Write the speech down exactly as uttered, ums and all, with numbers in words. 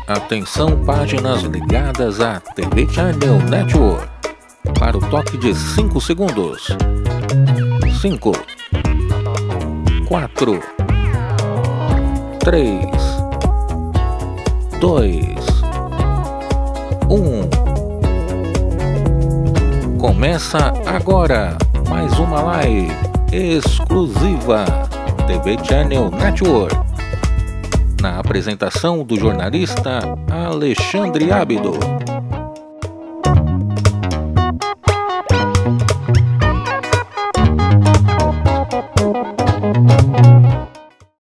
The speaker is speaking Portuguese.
Atenção, páginas ligadas à T V Channel Network. Para o toque de cinco segundos. cinco, quatro, três, dois, um. Começa agora mais uma live exclusiva T V Channel Network. Na apresentação do jornalista Alexandre Ábido.